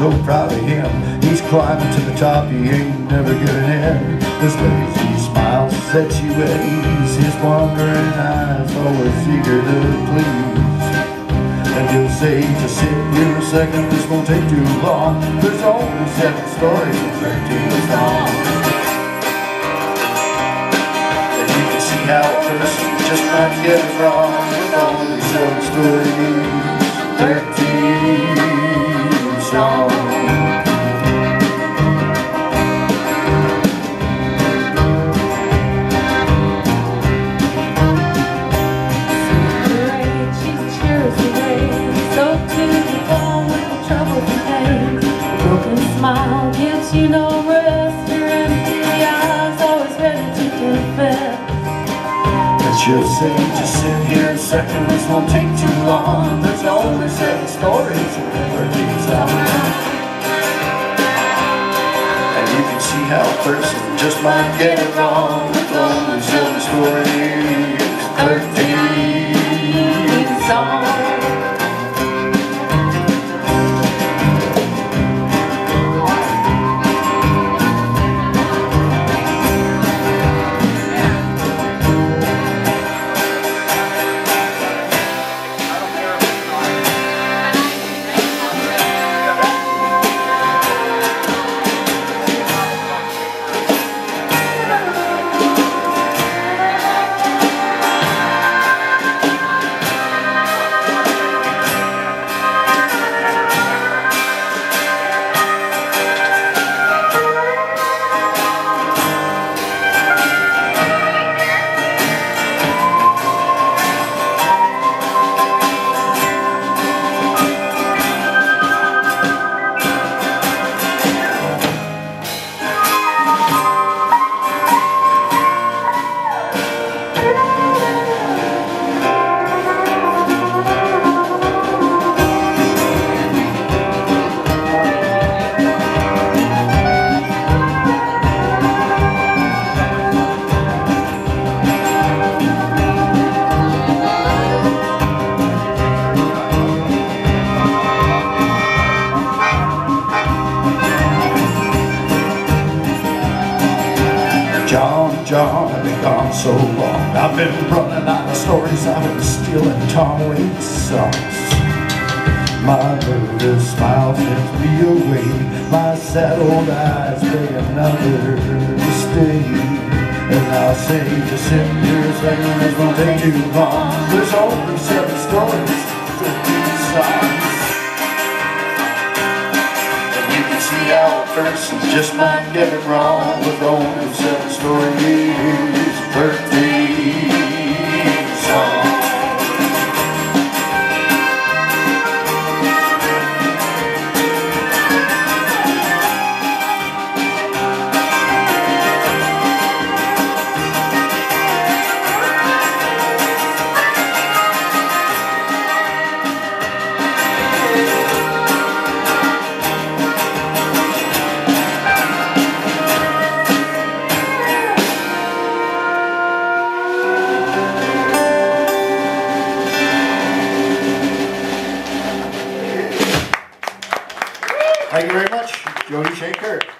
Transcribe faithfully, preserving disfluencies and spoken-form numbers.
so proud of him. He's climbing to the top, he ain't never giving in. His lazy smile sets you at ease, his wandering eyes always eager to please. And he'll say, just sit here a second, this won't take too long. There's only seven stories and thirteen long. And you can see how a person just might get it wrong with only seven stories, thirteen songs. Smile gives you no rest, your empty eyes always ready to confess. But she'll say, just sit here a second, this won't take too long. There's only seven stories and thirteen songs. And you can see how a person just might get it wrong with only seven stories, thirteen songs. John, John, I've been gone so long. I've been running out of stories, I've been stealing Tom Waits songs. My nervous smile sends me away, my sad old eyes beg another to stay. And I'll say, just sit here a second, this won't take too long. There's only seven stories, fifteen songs. See how a person just might get it wrong with only seven stories, thirteen songs. Thank you very much, Jody Shenkarek.